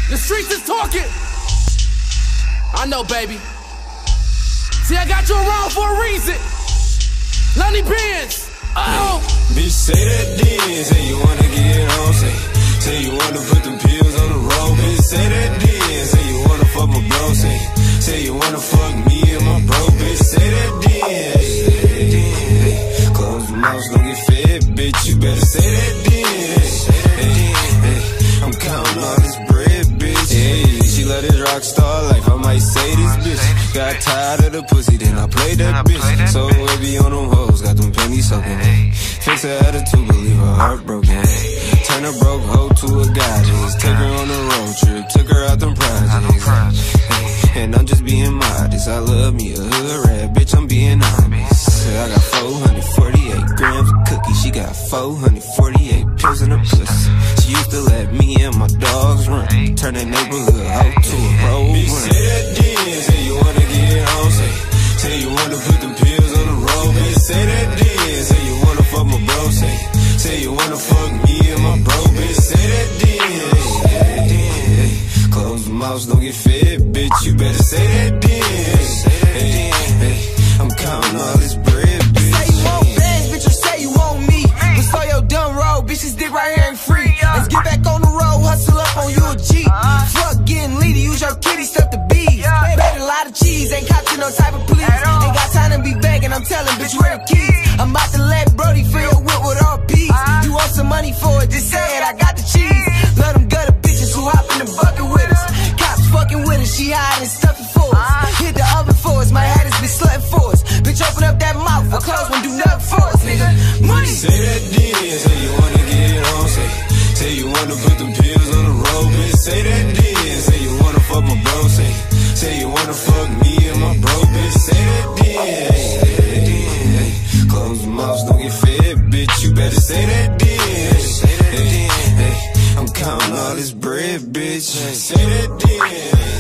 The streets is talking. I know, baby. See, I got you around for a reason. Lonnie Benz. Oh. Bitch, say that then. Say you wanna get on. Say you wanna put them pills on the road. Bitch, say that then. Say you wanna fuck my bro. Say you wanna fuck me and my bro. Bitch, say that then. Close the mouth, don't get fed, bitch. You better say that then. I'm counting all this bread, bitch. Hey, she love this rock star life, I might say this bitch. Got tired of the pussy, then I played that bitch. So heavy on them hoes, got them pennies soaking. Fix her attitude, but leave her heart broken. Turn a broke hoe to a goddess. Take her on a road trip, took her out them projects. And I'm just being modest, I love me a hood rat, bitch, I'm being honest. I got 448 grams of cookies, she got 448 pills in her pussy. She used to let me and my dogs run, turn the neighborhood out to a road. Bitch, say that then, say you wanna get on, say you wanna put them pills on the road. Bitch, say that then, say you wanna fuck my bro, say you wanna fuck me and my bro. Bitch, say that then. Close the mouth, don't get fed, bitch, you better say that then. I'm counting all this bread, bitch. Say you want bands, bitch, you say you want me. But so your dumb road, bitches dick right here ain't free. Let's get back on the road, hustle up on you a G. Fuck getting leady, use your kitty stuff to bees. Baby, a lot of cheese, ain't cop to no type of police. Ain't got time to be begging, I'm telling bitch where the keys. I'm about to let Brody fill your whip with all peas. You want some money for it, just say it, I got the cheese. Love them gutter bitches who hop in the bucket with us. Cops fucking with us, she hiding stuff for us. Hit the oven for us, my hat is be slutting for us. Bitch, open up that mouth, for close won't do nothing for us, nigga. Money. Say that then, say you wanna get on, say you wanna put them pills on the road. Bitch, say that then, say you wanna fuck my bro, say you wanna fuck me and my bro. Bitch, say that then. Close the mouth, don't get fed, bitch, you better say that then. I'm counting all this bread, bitch. Say that then.